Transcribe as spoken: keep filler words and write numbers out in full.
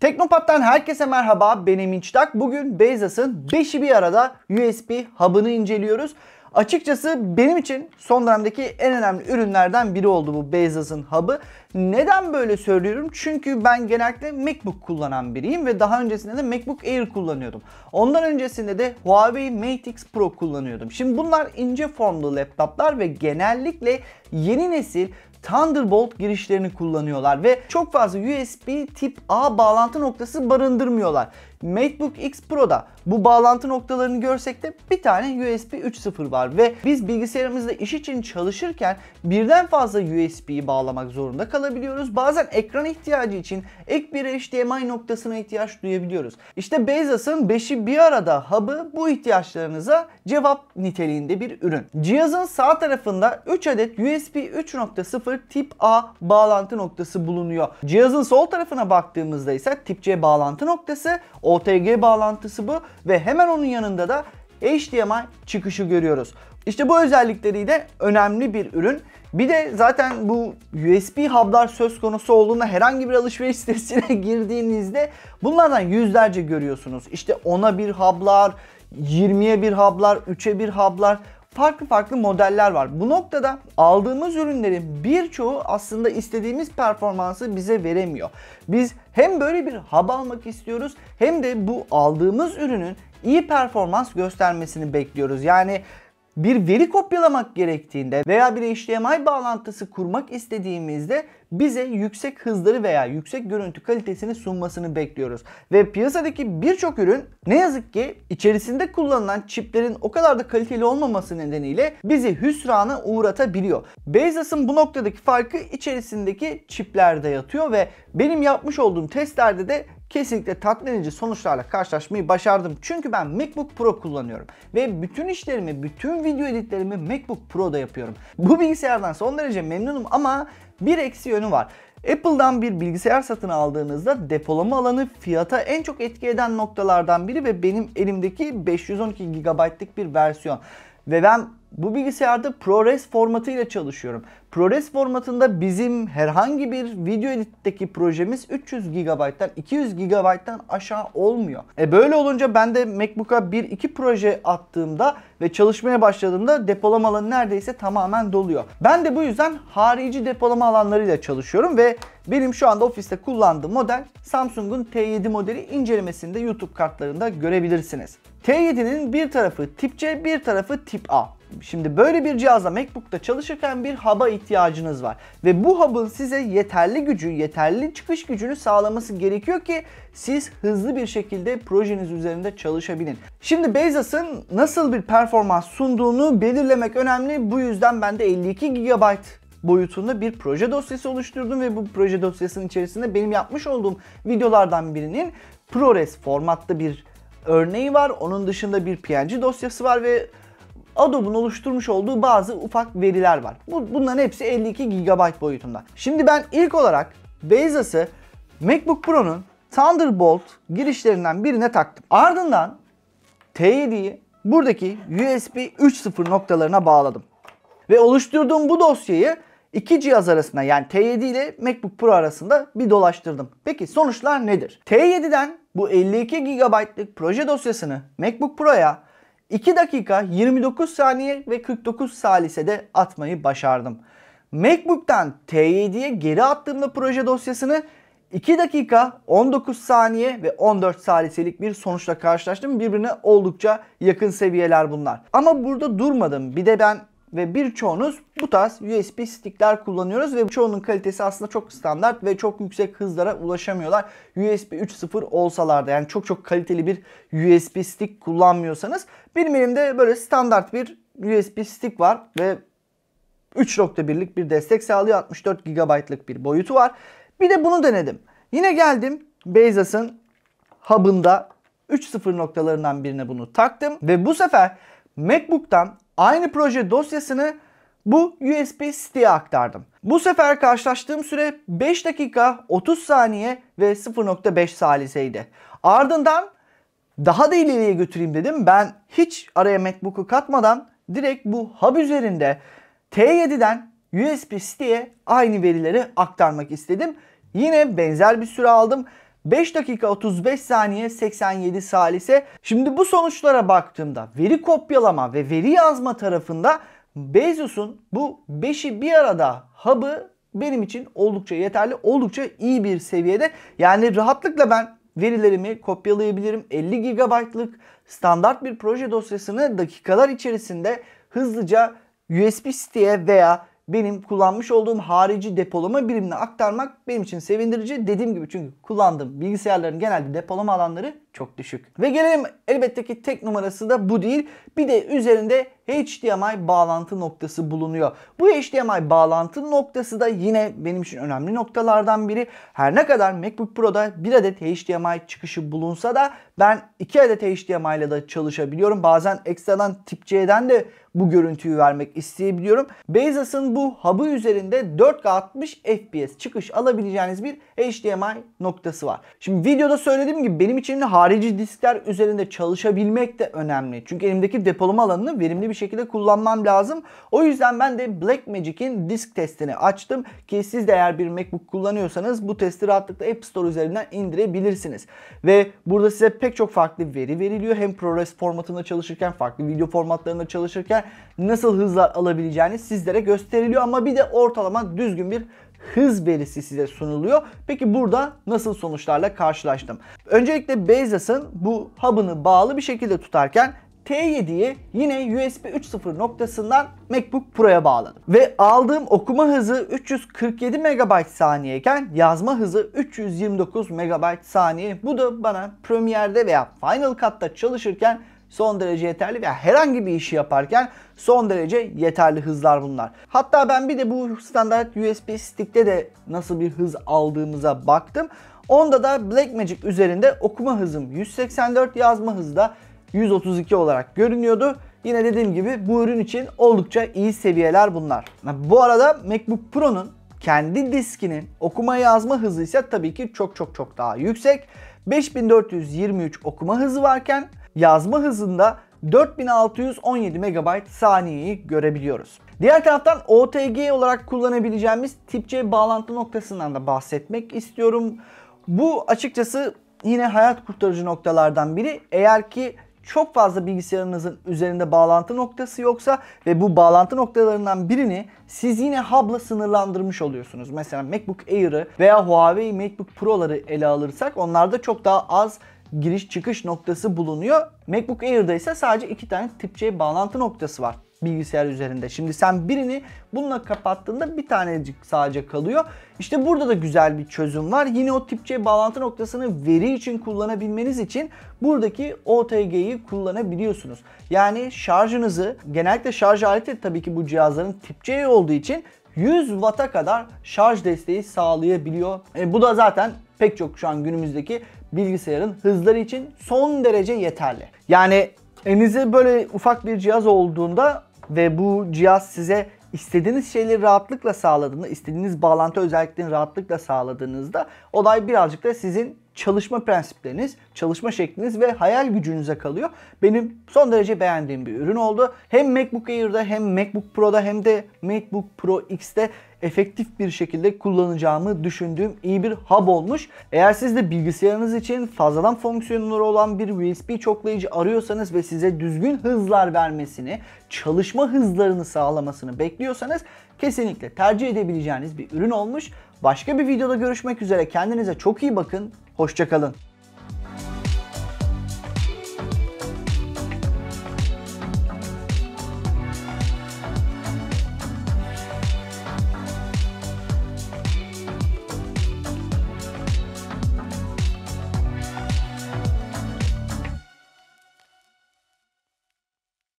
Teknopat'tan herkese merhaba, ben Emin Çıtak. Bugün Bezos'un beşi bir arada U S B hub'ını inceliyoruz. Açıkçası benim için son dönemdeki en önemli ürünlerden biri oldu bu Bezos'un hub'ı. Neden böyle söylüyorum? Çünkü ben genellikle MacBook kullanan biriyim ve daha öncesinde de MacBook Air kullanıyordum. Ondan öncesinde de Huawei Mate X Pro kullanıyordum. Şimdi bunlar ince formlu laptoplar ve genellikle yeni nesil Thunderbolt girişlerini kullanıyorlar ve çok fazla U S B tip A bağlantı noktası barındırmıyorlar. MacBook X Pro'da bu bağlantı noktalarını görsek de bir tane U S B üç nokta sıfır var ve biz bilgisayarımızda iş için çalışırken birden fazla U S B'yi bağlamak zorunda kalabiliyoruz. Bazen ekran ihtiyacı için ek bir H D M I noktasına ihtiyaç duyabiliyoruz. İşte Bezos'un beşi bir arada hub'ı bu ihtiyaçlarınıza cevap niteliğinde bir ürün. Cihazın sağ tarafında üç adet U S B üç nokta sıfır tip A bağlantı noktası bulunuyor. Cihazın sol tarafına baktığımızda ise tip C bağlantı noktası, O T G bağlantısı bu ve hemen onun yanında da H D M I çıkışı görüyoruz. İşte bu özellikleriyle önemli bir ürün. Bir de zaten bu U S B hub'lar söz konusu olduğunda herhangi bir alışveriş sitesine girdiğinizde bunlardan yüzlerce görüyorsunuz. İşte ona bir hub'lar, yirmiye bir hub'lar, üçe bir hub'lar. Farklı farklı modeller var. Bu noktada aldığımız ürünlerin birçoğu aslında istediğimiz performansı bize veremiyor. Biz hem böyle bir hub almak istiyoruz hem de bu aldığımız ürünün iyi performans göstermesini bekliyoruz. Yani bir veri kopyalamak gerektiğinde veya bir H D M I bağlantısı kurmak istediğimizde bize yüksek hızları veya yüksek görüntü kalitesini sunmasını bekliyoruz. Ve piyasadaki birçok ürün ne yazık ki içerisinde kullanılan çiplerin o kadar da kaliteli olmaması nedeniyle bizi hüsrana uğratabiliyor. Bezos'un bu noktadaki farkı içerisindeki çiplerde yatıyor ve benim yapmış olduğum testlerde de kesinlikle tatmin edici sonuçlarla karşılaşmayı başardım. Çünkü ben MacBook Pro kullanıyorum. Ve bütün işlerimi, bütün video editlerimi MacBook Pro'da yapıyorum. Bu bilgisayardan son derece memnunum ama bir eksi yönü var. Apple'dan bir bilgisayar satın aldığınızda depolama alanı fiyata en çok etki eden noktalardan biri ve benim elimdeki beş yüz on iki gigabaytlık bir versiyon. Ve ben bu bilgisayarda ProRes formatıyla çalışıyorum. ProRes formatında bizim herhangi bir video editteki projemiz üç yüz gigabayttan iki yüz gigabayttan aşağı olmuyor. E böyle olunca ben de MacBook'a bir iki proje attığımda ve çalışmaya başladığımda depolama alanı neredeyse tamamen doluyor. Ben de bu yüzden harici depolama alanlarıyla çalışıyorum ve benim şu anda ofiste kullandığım model Samsung'un T yedi modeli, incelemesinde YouTube kartlarında görebilirsiniz. T yedi'nin bir tarafı tip C, bir tarafı tip A. Şimdi böyle bir cihazla MacBook'ta çalışırken bir hub'a ihtiyacınız var. Ve bu hub'ın size yeterli gücü, yeterli çıkış gücünü sağlaması gerekiyor ki siz hızlı bir şekilde projeniz üzerinde çalışabilin. Şimdi Bezos'un nasıl bir performans sunduğunu belirlemek önemli. Bu yüzden ben de elli iki gigabayt boyutunda bir proje dosyası oluşturdum ve bu proje dosyasının içerisinde benim yapmış olduğum videolardan birinin ProRes formatta bir örneği var. Onun dışında bir P N G dosyası var ve Adobe'un oluşturmuş olduğu bazı ufak veriler var. Bunların hepsi elli iki gigabayt boyutunda. Şimdi ben ilk olarak Bezos'u MacBook Pro'nun Thunderbolt girişlerinden birine taktım. Ardından T yedi'yi buradaki U S B üç nokta sıfır noktalarına bağladım. Ve oluşturduğum bu dosyayı iki cihaz arasında, yani T yedi ile MacBook Pro arasında bir dolaştırdım. Peki sonuçlar nedir? T yedi'den bu elli iki gigabaytlık proje dosyasını MacBook Pro'ya iki dakika yirmi dokuz saniye ve kırk dokuz salisede atmayı başardım. MacBook'tan T yedi'ye geri attığımda proje dosyasını iki dakika on dokuz saniye ve on dört saliselik bir sonuçla karşılaştım. Birbirine oldukça yakın seviyeler bunlar. Ama burada durmadım. Bir de ben ve birçoğunuz bu tarz U S B stickler kullanıyoruz ve çoğunun kalitesi aslında çok standart ve çok yüksek hızlara ulaşamıyorlar. U S B üç nokta sıfır olsalar da, yani çok çok kaliteli bir U S B stick kullanmıyorsanız. Benim elimde böyle standart bir U S B stick var ve üç nokta birlik bir destek sağlıyor. altmış dört gigabaytlık bir boyutu var. Bir de bunu denedim. Yine geldim Bezos'un hub'ında üç nokta sıfır noktalarından birine bunu taktım ve bu sefer MacBook'tan aynı proje dosyasını bu U S B stick'e aktardım. Bu sefer karşılaştığım süre beş dakika otuz saniye ve sıfır nokta beş saliseydi. Ardından daha da ileriye götüreyim dedim. Ben hiç araya MacBook'u katmadan direkt bu hub üzerinde T yedi'den U S B stick'e aynı verileri aktarmak istedim. Yine benzer bir süre aldım. beş dakika otuz beş saniye seksen yedi salise. Şimdi bu sonuçlara baktığımda veri kopyalama ve veri yazma tarafında Bezos'un bu beşi bir arada hub'ı benim için oldukça yeterli, oldukça iyi bir seviyede. Yani rahatlıkla ben verilerimi kopyalayabilirim. elli gigabaytlık standart bir proje dosyasını dakikalar içerisinde hızlıca U S B stick'e veya benim kullanmış olduğum harici depolama birimine aktarmak benim için sevindirici. Dediğim gibi çünkü kullandığım bilgisayarların genelde depolama alanları çok düşük. Ve gelelim elbette ki tek numarası da bu değil. Bir de üzerinde H D M I bağlantı noktası bulunuyor. Bu H D M I bağlantı noktası da yine benim için önemli noktalardan biri. Her ne kadar MacBook Pro'da bir adet H D M I çıkışı bulunsa da ben iki adet H D M I ile de çalışabiliyorum. Bazen ekstradan tip C'den de bu görüntüyü vermek isteyebiliyorum. Bezos'un bu hub'ı üzerinde dört K altmış F P S çıkış alabileceğiniz bir H D M I noktası var. Şimdi videoda söylediğim gibi benim için harici diskler üzerinde çalışabilmek de önemli. Çünkü elimdeki depolama alanını verimli bir şekilde kullanmam lazım. O yüzden ben de Blackmagic'in disk testini açtım ki siz de eğer bir MacBook kullanıyorsanız bu testi rahatlıkla App Store üzerinden indirebilirsiniz. Ve burada size pek çok farklı veri veriliyor. Hem ProRes formatında çalışırken, farklı video formatlarında çalışırken nasıl hızlar alabileceğini sizlere gösteriliyor ama bir de ortalama düzgün bir hız verisi size sunuluyor. Peki burada nasıl sonuçlarla karşılaştım? Öncelikle Bezos'un bu hub'ını bağlı bir şekilde tutarken T yediyi yine U S B üç nokta sıfır noktasından MacBook Pro'ya bağladım. Ve aldığım okuma hızı üç yüz kırk yedi megabayt saniyeyken yazma hızı üç yüz yirmi dokuz megabayt saniye. Bu da bana Premiere'de veya Final Cut'ta çalışırken son derece yeterli veya herhangi bir işi yaparken son derece yeterli hızlar bunlar. Hatta ben bir de bu standart U S B stick'te de nasıl bir hız aldığımıza baktım. Onda da Blackmagic üzerinde okuma hızım yüz seksen dört, yazma hızı da yüz otuz iki olarak görünüyordu. Yine dediğim gibi bu ürün için oldukça iyi seviyeler bunlar. Bu arada MacBook Pro'nun kendi diskinin okuma yazma hızı ise tabii ki çok çok çok daha yüksek. beş bin dört yüz yirmi üç okuma hızı varken yazma hızında dört bin altı yüz on yedi megabayt saniyeyi görebiliyoruz. Diğer taraftan O T G olarak kullanabileceğimiz tip C bağlantı noktasından da bahsetmek istiyorum. Bu açıkçası yine hayat kurtarıcı noktalardan biri. Eğer ki çok fazla bilgisayarınızın üzerinde bağlantı noktası yoksa ve bu bağlantı noktalarından birini siz yine hub'la sınırlandırmış oluyorsunuz. Mesela MacBook Air'ı veya Huawei MacBook Pro'ları ele alırsak onlarda çok daha az giriş çıkış noktası bulunuyor. MacBook Air'da ise sadece iki tane tip C bağlantı noktası var bilgisayar üzerinde. Şimdi sen birini bununla kapattığında bir tanecik sadece kalıyor. İşte burada da güzel bir çözüm var. Yine o tip C bağlantı noktasını veri için kullanabilmeniz için buradaki O T G'yi kullanabiliyorsunuz. Yani şarjınızı, genellikle şarj aleti tabii ki bu cihazların tip C olduğu için yüz watt'a kadar şarj desteği sağlayabiliyor. E, bu da zaten pek çok şu an günümüzdeki bilgisayarın hızları için son derece yeterli. Yani elinizde böyle ufak bir cihaz olduğunda ve bu cihaz size istediğiniz şeyleri rahatlıkla sağladığında, istediğiniz bağlantı özelliklerini rahatlıkla sağladığınızda olay birazcık da sizin çalışma prensipleriniz, çalışma şekliniz ve hayal gücünüze kalıyor. Benim son derece beğendiğim bir ürün oldu. Hem MacBook Air'da hem MacBook Pro'da hem de MacBook Pro X'te efektif bir şekilde kullanacağımı düşündüğüm iyi bir hub olmuş. Eğer siz de bilgisayarınız için fazladan fonksiyonları olan bir U S B çoklayıcı arıyorsanız ve size düzgün hızlar vermesini, çalışma hızlarını sağlamasını bekliyorsanız kesinlikle tercih edebileceğiniz bir ürün olmuş. Başka bir videoda görüşmek üzere. Kendinize çok iyi bakın. Hoşça kalın.